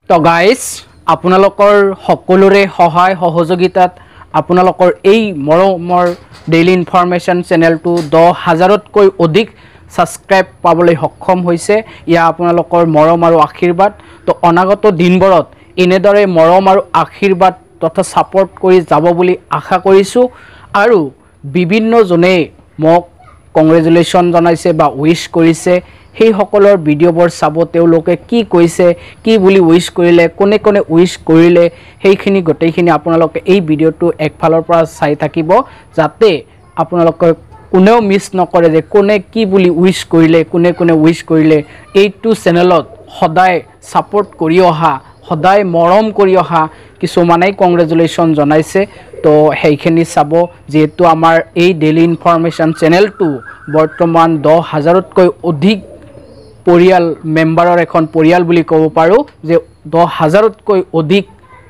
তো গাইজ আপোনালোকৰ সকলোৰে সহায় সহযোগিতাত আপোনালোকৰ এই মৰমৰ ডেইলি ইনফৰমেশ্যন চেনেলটো 10,000তকৈ অধিক সাবস্ক্ৰাইব পাবলৈ সক্ষম হৈছে। ইয়া আপোনালোকৰ মৰম আৰু আশীৰ্বাদ। তো অনাগত দিনবোৰত এনেদৰে মৰম আৰু আশীৰ্বাদ তথা সাপোৰ্ট কৰি যাব বুলি আশা কৰিছোঁ। আৰু বিভিন্নজনে মোক কংগ্ৰেচুলেশ্যন জনাইছে বা উইশ কৰিছে। সেই সকলৰ ভিডিঅ'বোৰ চাব, তেওঁলোকে কি কৈছে, কি বুলি উইশ কৰিলে, কোনে কোনে উইশ কৰিলে, সেইখিনি গোটেইখিনি আপোনালোকে এই ভিডিঅ'টো একফালৰ পৰা চাই থাকিব, যাতে আপোনালোকে কোনেও মিছ নকৰে যে কোনে কি বুলি উইশ কৰিলে, কোনে কোনে উইশ কৰিলে। এইটো চেনেলত সদায় ছাপোৰ্ট কৰি অহা, সদায় মৰম কৰি অহা কিছুমানেই কংগ্ৰেচুলেশ্যন জনাইছে। তো সেইখিনি চাব, যিহেতু আমাৰ এই ডেইলি ইনফৰমেশ্যন চেনেলটো বৰ্তমান 10,000তকৈ অধিক পৰিয়াল মেম্বাৰৰ এখন পৰিয়াল বুলি ক'ব পাৰোঁ, যে 10,000তকৈ অধিক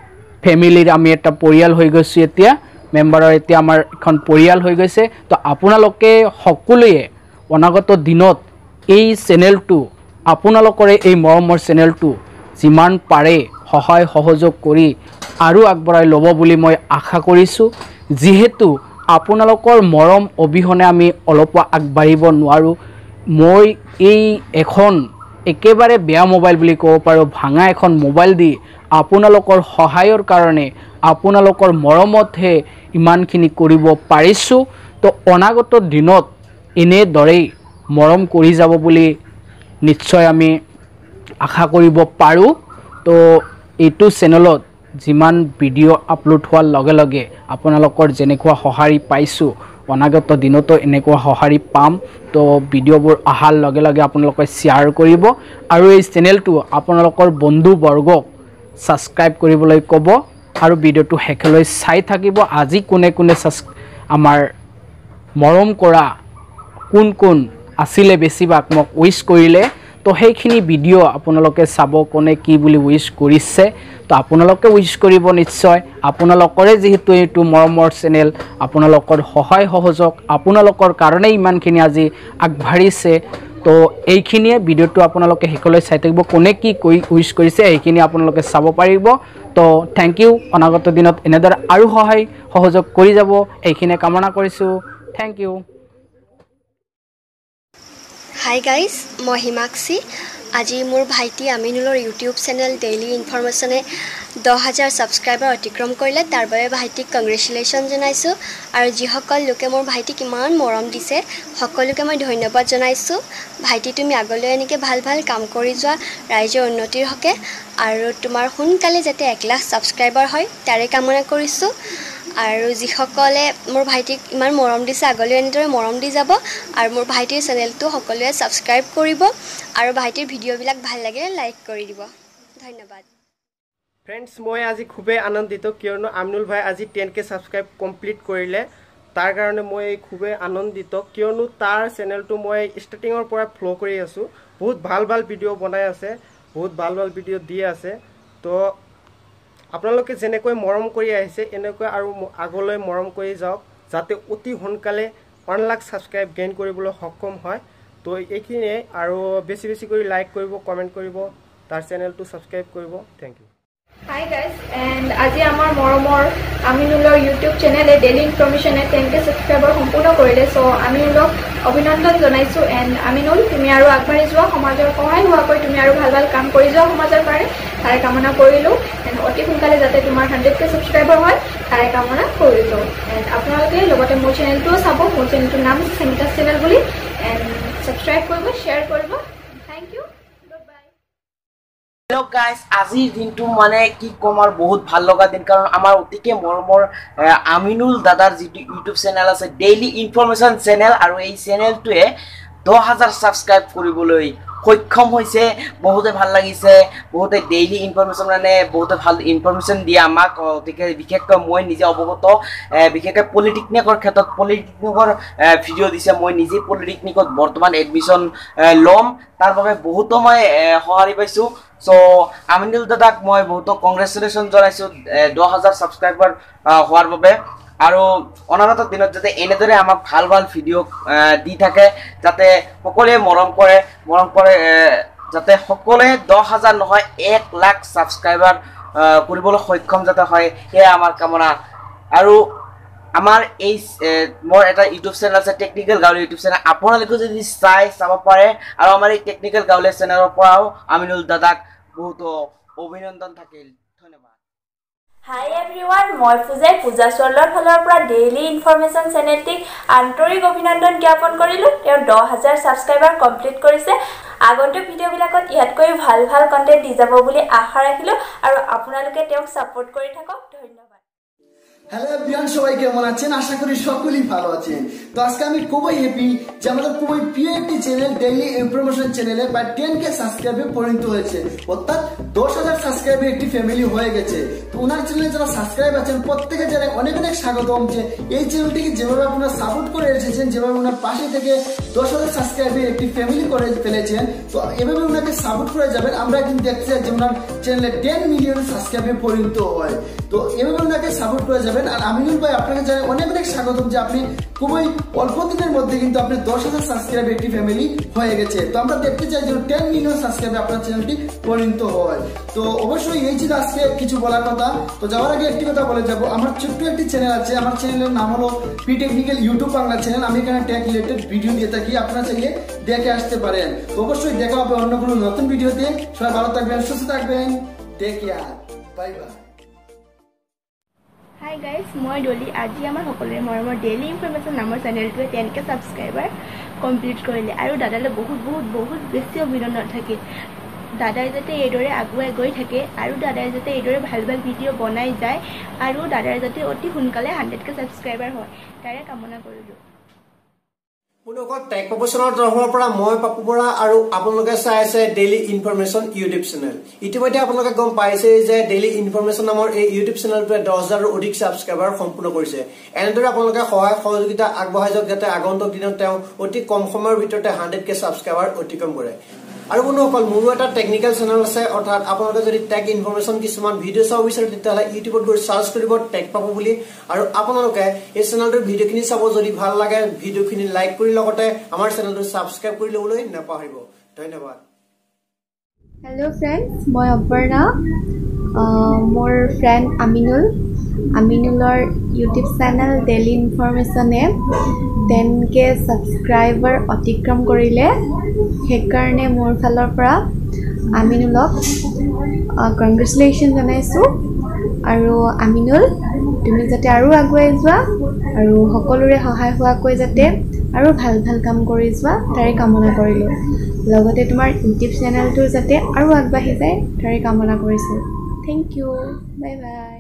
ফেমিলিৰ আমি এটা পৰিয়াল হৈ গৈছোঁ। এতিয়া মেম্বাৰৰ এতিয়া আমাৰ এখন পৰিয়াল হৈ গৈছে। তো আপোনালোকে সকলোৱে অনাগত দিনত এই চেনেলটো, আপোনালোকৰে এই মৰমৰ চেনেলটো যিমান পাৰে সহায় সহযোগ কৰি আৰু আগবঢ়াই ল'ব বুলি মই আশা কৰিছোঁ। যিহেতু আপোনালোকৰ মৰম অবিহনে আমি অলপো আগবাঢ়িব নোৱাৰোঁ। মই এই এখন একেবাৰে বেয়া মোবাইল বুলি ক'ব পাৰোঁ, ভাঙা এখন মোবাইল দি আপোনালোকৰ সহায়ৰ কাৰণে, আপোনালোকৰ মৰমতহে ইমানখিনি কৰিব পাৰিছোঁ। তো অনাগত দিনত এনেদৰেই মৰম কৰি যাব বুলি নিশ্চয় আমি আশা কৰিব পাৰোঁ। তো এইটো চেনেলত যিমান ভিডিঅ' আপলোড হোৱাৰ লগে লগে আপোনালোকৰ যেনেকুৱা সঁহাৰি পাইছোঁ, অনাগত দিনতো এনেকুৱা সঁহাৰি পাম। তো ভিডিঅ'বোৰ অহাৰ লগে লগে আপোনালোকে শ্বেয়াৰ কৰিব আৰু এই চেনেলটো আপোনালোকৰ বন্ধুবৰ্গক ছাবস্ক্ৰাইব কৰিবলৈ ক'ব আৰু ভিডিঅ'টো শেষলৈ চাই থাকিব। আজি কোনে কোনে আমাৰ মৰম কৰা কোন কোন আছিলে বেছিভাগ মোক উইশ কৰিলে, তো সেইখিনি ভিডিঅ' আপোনালোকে চাব, কোনে কি বুলি উইশ কৰিছে। তো আপোনালোকে উইশ কৰিব নিশ্চয়। আপোনালোকৰে যিহেতু এইটো মৰমৰ চেনেল, আপোনালোকৰ সহায় সহযোগ, আপোনালোকৰ কাৰণেই ইমানখিনি আজি আগবাঢ়িছে। তো এইখিনিয়ে ভিডিঅ'টো আপোনালোকে শেষলৈ চাই থাকিব, কোনে কি উইশ কৰিছে এইখিনি আপোনালোকে চাব পাৰিব। তো থেংক ইউ। অনাগত দিনত এনেদৰে আৰু সহায় সহযোগ কৰি যাব, এইখিনিয়ে কামনা কৰিছোঁ। Thank you. হাই গাইজ, মই হিমাক্ষী। আজি মোৰ ভাইটি আমিনুলৰ ইউটিউব চেনেল ডেইলি ইনফৰমেশ্যনে 10,000 ছাবস্ক্ৰাইবাৰ অতিক্ৰম কৰিলে। তাৰ বাবে ভাইটিক কংগ্ৰেচুলেশ্যন জনাইছোঁ। আৰু যিসকল লোকে মোৰ ভাইটিক ইমান মৰম দিছে, সকলোকে মই ধন্যবাদ জনাইছোঁ। ভাইটি, তুমি আগলৈ এনেকৈ ভাল ভাল কাম কৰি যোৱা ৰাইজৰ উন্নতিৰ হকে, আৰু তোমাৰ সোনকালে যাতে 1 লাখ ছাবস্ক্ৰাইবাৰ হয় তাৰে কামনা কৰিছোঁ। আৰু যিসকলে মোৰ ভাইটিক ইমান মৰম দিছে, আগলৈ এনেদৰে মৰম দি যাব। আৰু মোৰ ভাইটিৰ চেনেলটো সকলোৱে ছাবস্ক্ৰাইব কৰিব, আৰু ভাইটিৰ ভিডিঅ'বিলাক ভাল লাগে লাইক কৰি দিব। ধন্যবাদ। ফ্ৰেণ্ডছ, মই আজি খুবেই আনন্দিত, কিয়নো আমিনুল ভাই আজি 10K ছাবস্ক্ৰাইব কমপ্লিট কৰিলে। তাৰ কাৰণে মই খুবেই আনন্দিত, কিয়নো তাৰ চেনেলটো মই ষ্টাৰ্টিঙৰ পৰা ফ'ল' কৰি আছোঁ। বহুত ভাল ভাল ভিডিঅ' বনাই আছে, বহুত ভাল ভাল ভিডিঅ' দি আছে। তো আপোনালোকে যেনেকৈ মৰম কৰি আহিছে, এনেকৈ আৰু আগলৈ মৰম কৰি যাওক, যাতে অতি সোনকালে 1 লাখ ছাবস্ক্ৰাইব গেইন কৰিবলৈ সক্ষম হয়। তো এইখিনিয়ে, আৰু বেছি বেছি কৰি লাইক কৰিব, কমেণ্ট কৰিব, তাৰ চেনেলটো ছাবস্ক্ৰাইব কৰিব। Thank you. Hi guys, and আজি আমাৰ মৰমৰ আমিনুলৰ ইউটিউব চেনেলে ডেইলি ইনফৰমেশ্যনে 10K ছাবস্ক্ৰাইবাৰ সম্পূৰ্ণ কৰিলে। চ' আমিনুলক অভিনন্দন জনাইছোঁ। এণ্ড আমিনুল, তুমি আৰু আগবাঢ়ি যোৱা, সমাজৰ সহায় হোৱাকৈ তুমি আৰু ভাল ভাল কাম কৰি যোৱা সমাজৰ কাৰণে, তাৰে কামনা কৰিলোঁ। এণ্ড অতি সোনকালে যাতে তোমাৰ 100K ছাবস্ক্ৰাইবাৰ হয় তাৰে কামনা কৰিলোঁ। এণ্ড আপোনালোকে লগতে মোৰ চেনেলটোও চাব, মোৰ চেনেলটোৰ নাম চেমিতাছ চেনেল বুলি। এণ্ড ছাবস্ক্ৰাইব কৰিব, শ্বেয়াৰ কৰিব। Thank you. হেল্ল' গাইজ, আজিৰ দিনটো মানে কি ক'ম আৰু বহুত ভাল লগা দিন, কাৰণ আমাৰ অতিকে মৰমৰ আমিনুল দাদাৰ যিটো ইউটিউব চেনেল আছে ডেইলি ইনফৰমেশ্যন চেনেল, আৰু এই চেনেলটোৱে 10,000 ছাবস্ক্ৰাইব কৰিবলৈ সক্ষম হৈছে। বহুতে ভাল লাগিছে, বহুতে ডেইলি ইনফৰমেশ্যন মানে বহুতে ভাল ইনফৰমেশ্যন দিয়ে আমাক। গতিকে বিশেষকৈ মই নিজে অৱগত, বিশেষকৈ পলিটেকনিকৰ ক্ষেত্ৰত পলিটেকনিকৰ ভিডিঅ' দিছে। মই নিজে পলিটেকনিকত বৰ্তমান এডমিশ্যন ল'ম, তাৰ বাবে বহুতো মই সঁহাৰি পাইছোঁ। চ' আমিনুল দাদাক মই বহুতো কংগ্ৰেচুলেশ্যন জনাইছোঁ 10,000 ছাবস্ক্ৰাইবাৰ হোৱাৰ বাবে। আৰু অনাগত দিনত যাতে এনেদৰে আমাক ভাল ভাল ভিডিঅ' দি থাকে, যাতে সকলোৱে মৰম কৰে যাতে সকলোৱে 10,000 নহয় 1 লাখ সাবস্ক্রাইবার কৰিবলৈ সক্ষম যাতে হয় এয়া আমাৰ কামনা আৰু আমাৰ এই মোৰ এটা ইউটিউব চেনেল আছে টেকনিক্যাল গাউলি ইউটিউব চেনেল আপোনালোকে যদি চাব পাৰে আৰু আমাৰ এই টেকনিক্যাল গাউলি চেনেলৰ পৰাও আমিনুল দাদাক বহুত অভিনন্দন থাকিল ধন্যবাদ Hi everyone, মই পূজা সোৱালৰ ফালৰ পৰা ডেইলি ইনফৰমেশন চেনেলটিক আন্তৰিক অভিনন্দন জ্ঞাপন কৰিলো তেওঁ 10,000 সাবস্ক্ৰাইবাৰ কমপ্লিট কৰিছে আগন্তুক ভিডিঅ'বিলাকত ইয়াতকৈ ভাল ভাল কন্টেন্ট দি যাব বুলি আশা ৰাখিলো আৰু আপোনালোকে তেওঁক সাপোর্ট কৰি থাকক ধন্যবাদ হ্যালো এভরিওয়ান সবাই কেমন আছেন আশা করি সকলেই ভালো আছেন তো আজকে আমি খুবই হ্যাপি যে আমাদের খুবই প্রিয় একটি চ্যানেল ডেইলি ইনফরমেশন চ্যানেলে বা 10K সাবস্ক্রাইবে পরিণত হয়েছে অর্থাৎ 10,000 সাবস্ক্রাইবে একটি ফ্যামিলি হয়ে গেছে তো ওনার চ্যানেলে যারা সাবস্ক্রাইব আছেন প্রত্যেকে জানাই অনেক অনেক স্বাগতম যে এই চ্যানেলটিকে যেভাবে আপনারা সাপোর্ট করে এসেছেন যেভাবে ওনার পাশে থেকে 10,000 সাবস্ক্রাইবে একটি ফ্যামিলি করে ফেলেছেন তো এভাবে ওনাকে সাপোর্ট করে যাবেন আমরা কিন্তু দেখতে চাই যে ওনার চ্যানেলে 10 মিলিয়ন সাবস্ক্রাইবে পরিণত হয় তো এভাবে ওনাকে সাপোর্ট করে যাবেন আর আমিনুল ভাই আপনাকে জানাই অনেক অনেক স্বাগতম যে আপনি খুবই অল্প দিনের মধ্যে কিন্তু আপনি 10,000 সাবস্ক্রাইবে একটি ফ্যামিলি হয়ে গেছে তো আমরা দেখতে চাই যে 10 মিলিয়ন সাবস্ক্রাইবে আপনার চ্যানেলটি পরিণত হয় তো অবশ্যই এই ছিল আজকে কিছু বলার কথা তো যাওয়ার আগে একটি কথা বলে যাব আমার ছোট্ট একটি চ্যানেল আছে আমার চ্যানেলের নাম হলো P technical YouTube Bangla channel আমি এখানে টেক রিলেটেড ভিডিও দিয়ে থাকি আপনারা চাইলে দেখে আসতে পারেন তো অবশ্যই দেখা হবে অন্য কোনো নতুন ভিডিওতে সবাই ভালো থাকবেন সুস্থ থাকবেন take care bye bye hi guys মই ডলি আজি আমাৰ সকলোৰে মৰমৰ ডেইলি ইনফৰমেশ্যন নামৰ চেনেলটোৱে 10K ছাবস্ক্ৰাইবাৰ কমপ্লিট কৰিলে আৰু দাদালৈ বহুত বেছি অভিনন্দন থাকিল দাদাই যাতে এইদৰে আগুৱাই গৈ থাকে আৰু দাদাই যাতে এইদৰে ভাল ভাল ভিডিঅ' বনাই যায় আৰু দাদাৰ যাতে অতি সোনকালে 100K ছাবস্ক্ৰাইবাৰ হয় তাৰে কামনা কৰিলোঁ পুনৰকত টেক প্ৰফেশ্যনৰ তৰফৰ পৰা মই পাপু বৰা আৰু আপোনালোকে চাই আছে ডেইলি ইনফৰমেশ্যন ইউটিউব চেনেল ইতিমধ্যে আপোনালোকে গম পাইছে যে ডেইলি ইনফৰমেশ্যন নামৰ এই ইউটিউব চেনেলটোৱে 10,000ৰ অধিক সাবস্ক্ৰাইবাৰ সম্পূৰ্ণ কৰিছে এনেদৰে আপোনালোকে সহায় সহযোগিতা আগবঢ়াই যাওক যাতে আগন্তুক দিনত তেওঁ অতি কম সময়ৰ ভিতৰতে 100K সাবস্ক্ৰাইবাৰ অতিক্ৰম কৰে আৰু বন্ধুসকল মোৰো এটা টেকনিক্যাল চেনেল আছে অৰ্থাৎ আপোনালোকে যদি টেক ইনফৰমেশ্যন কিছুমান ভিডিঅ' চাব বিচাৰে তেতিয়াহ'লে ইউটিউবত গৈ চাৰ্চ কৰিব টেক পাবো বুলি আৰু আপোনালোকে এই চেনেলটোৰ ভিডিঅ'খিনি চাব যদি ভাল লাগে ভিডিঅ'খিনি লাইক কৰি লগতে আমাৰ চেনেলটো ছাবস্ক্ৰাইব কৰি ল'বলৈ নাপাহৰিব ধন্যবাদ হেল্ল' ফ্ৰেণ্ডছ মই অপৰ্ণা মোৰ ফ্ৰেণ্ড আমিনুলৰ ইউটিউব চেনেল ডেইলি ইনফৰমেশ্যনে 10K ছাবস্ক্ৰাইবাৰ অতিক্ৰম কৰিলে সেইকাৰণে মোৰ ফালৰ পৰা আমিনুলক কংগ্ৰেচুলেশ্যন জনাইছোঁ আৰু আমিনুল তুমি যাতে আৰু আগুৱাই যোৱা আৰু সকলোৰে সহায় হোৱাকৈ যাতে আৰু ভাল ভাল কাম কৰি যোৱা তাৰে কামনা কৰিলোঁ লগতে তোমাৰ ইউটিউব চেনেলটো যাতে আৰু আগবাঢ়ি যায় তাৰে কামনা কৰিছোঁ thank you bye bye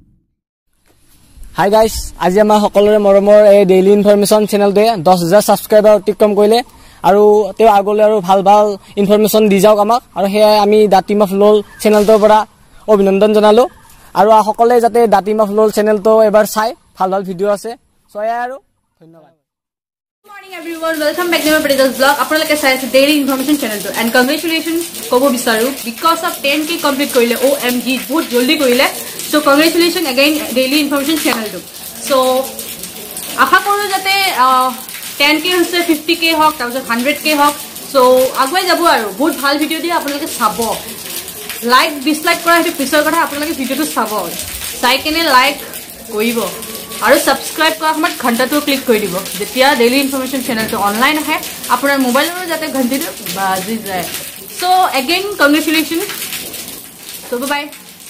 hi guys আজি আমাৰ সকলোৰে মৰমৰ এই ডেইলি ইনফৰমেশ্যন চেনেলটোৱে 10,000 ছাবস্ক্ৰাইবাৰ অতিক্ৰম কৰিলে আৰু তেওঁ আগলৈ আৰু ভাল ভাল ইনফৰমেশ্যন দি যাওক আমাক আৰু সেয়াই আমি দ্য টিম অফ লল চেনেলটোৰ পৰা অভিনন্দন জনালোঁ আৰু সকলোৱে যাতে দ্য টিম অফ লল চেনেলটো এবাৰ চাই ভাল ভাল ভিডিঅ' আছে চয়া আৰু ধন্যবাদ Good morning everyone, welcome back to my Padida's vlog. আপোনালোকে চাই আছে ডেইলি ইনফৰমেশ্যন চেনেলটো and congratulations ক'ব বিচাৰো because of 10K কমপ্লিট কৰিলে OMG বহুত জলদি কৰিলে so congratulations again daily information চেনেলটো so আশা কৰোঁ যাতে 10K হৈছে 50K হওক তাৰপিছত 100K হওক so আগুৱাই যাব আৰু বহুত ভাল ভিডিঅ' দিয়ে আপোনালোকে চাব লাইক ডিছলাইক কৰা সেইটো পিছৰ কথা আপোনালোকে ভিডিঅ'টো চাব চাই কেনে লাইক কৰিব আৰু সাবস্ক্ৰাইব কৰা সময়ত ঘণ্টাটো ক্লিক কৰি দিব যেতিয়া ডেইলি ইনফৰমেশ্যন চেনেলটো অনলাইন আহে আপোনাৰ মোবাইলৰো যাতে ঘণ্টিটো বাজি যায় so again congratulation so bye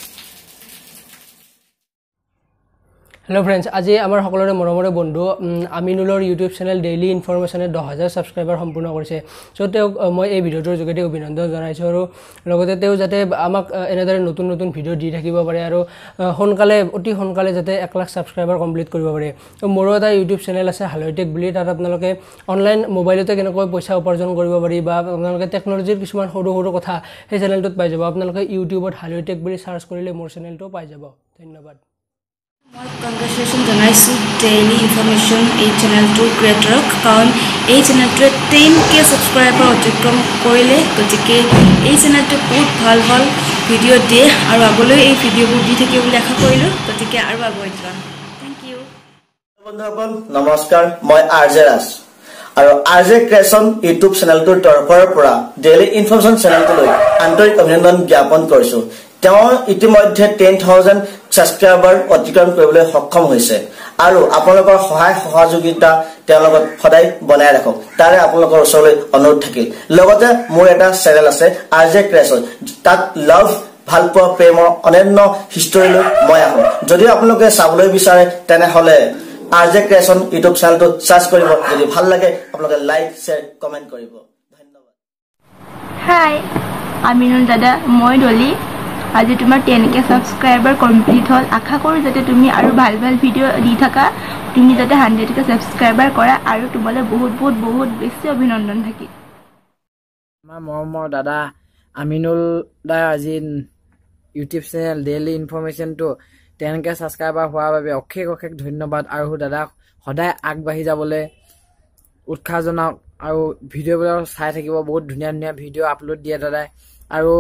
hello friends आज आमार सकलोरे मरमरे बंधु आमिनुलर यूट्यूब चैनल डेली इनफरमेशने 10,000 सब्सक्राइबार सम्पूर्ण करिसे सो तेओ মই এই ভিডিওটোৰ যোগেদি অভিনন্দন জনাইছো আৰু লগতে তেও যাতে আমাক এনেদৰে নতুন নতুন ভিডিও দি থাকিব পাৰে আৰু সোনকালে অতি সোনকালে যাতে 1 লাখ সাবস্ক্ৰাইবাৰ কমপ্লিট কৰিব পাৰে তো মোৰো এটা ইউটিউব চেনেল আছে হালয়টেক বুলি তাত আপোনালোকে অনলাইন মোবাইলতে কেনেকৈ পইচা উপাৰ্জন কৰিব পাৰি বা আপোনালোকে টেকনলজিৰ কিছুমান সৰু সৰু কথা সেই চেনেলটোত পাই যাব আপোনালোকে ইউটিউবত হালয়টেক বুলি সাৰ্চ কৰিলে মোৰ চেনেলটো পাই যাব ধন্যবাদ মই কংগ্ৰেচুলেশ্যন জনাইছোঁ ডেইলি ইনফৰমেশ্যন এই চেনেলটোৰ ক্ৰিয়েটৰক কাৰণ এই চেনেলটোৱে 10K ছাবস্ক্ৰাইবাৰ অতিক্ৰম কৰিলে গতিকে এই চেনেলটোৱে বহুত ভাল ভাল ভিডিঅ' দিয়ে আৰু আগলৈ এই ভিডিঅ'বোৰ দি থাকিব বুলি আশা কৰিলোঁ গতিকে আৰু আগুৱাই যোৱা থেংক ইউ বন্ধুসকল নমস্কাৰ মই আৰজে ৰাজ আৰু আৰজে ক্ৰিয়েচন ইউটিউব চেনেলটোৰ তৰফৰ পৰা ডেইলি ইনফৰমেশ্যন চেনেলটোলৈ আন্তৰিক অভিনন্দন জ্ঞাপন কৰিছো। তেওঁ ইতিমধ্যে 10,000 ছাবস্ক্ৰাইবাৰ অতিক্ৰম কৰিবলৈ সক্ষম হৈছে আৰু আপোনালোকৰ সহায় সহযোগিতা তেওঁৰ লগত সদায় বনাই ৰাখক তাৰে আপোনালোকৰ ওচৰলৈ অনুৰোধ থাকিল। লগতে মোৰ এটা চেনেল আছে আৰজে ক্ৰিয়েচন, তাত লাভ ভাল পোৱা প্ৰেমৰ অনন্য হিষ্টৰীলৈ মই আহোঁ। যদি আপোনালোকে চাবলৈ বিচাৰে তেনেহ'লে আৰজে ক্ৰিয়েচন ইউটিউব চেনেলটো সাৰ্চ কৰিব। যদি ভাল লাগে আপোনালোকে লাইক শ্বেয়াৰ কমেণ্ট কৰিব। ধন্যবাদ। হাই আমিনুল দাদা, মই ডলি। আজি তোমাৰ 10K ছাবস্ক্ৰাইবাৰ কমপ্লিট হ'ল। আশা কৰোঁ যাতে তুমি আৰু ভাল ভাল ভিডিঅ' দি থাকা, তুমি যাতে 100K ছাবস্ক্ৰাইবাৰ কৰা আৰু তোমালৈ বহুত বহুত বহুত বেছি অভিনন্দন থাকিল। আমাৰ মৰমৰ দাদা আমিনুল দাই আজি ইউটিউব চেনেল ডেইলি ইনফৰমেশ্যনটো 10K ছাবস্ক্ৰাইবাৰ হোৱাৰ বাবে অশেষ অশেষ ধন্যবাদ। আৰু দাদাক সদায় আগবাঢ়ি যাবলৈ উৎসাহ জনাওক আৰু ভিডিঅ'বিলাক চাই থাকিব। বহুত ধুনীয়া ধুনীয়া ভিডিঅ' আপলোড দিয়ে দাদাই আৰু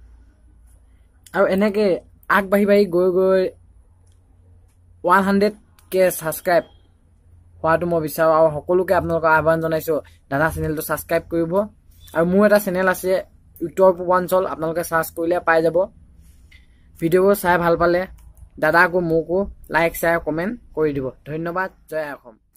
এনেকৈ আগবাঢ়ি গৈ 100K ছাবস্ক্ৰাইব হোৱাটো মই বিচাৰোঁ। আৰু সকলোকে আপোনালোকক আহ্বান জনাইছোঁ দাদা চেনেলটো ছাবস্ক্ৰাইব কৰিব। আৰু মোৰ এটা চেনেল আছে উত্তৰ পূৰ্বাঞ্চল, আপোনালোকে চাৰ্চ কৰিলে পাই যাব। ভিডিঅ'বোৰ চাই ভাল পালে দাদাকো মোকো লাইক শ্বেয়াৰ কমেণ্ট কৰি দিব। ধন্যবাদ। জয় অসম।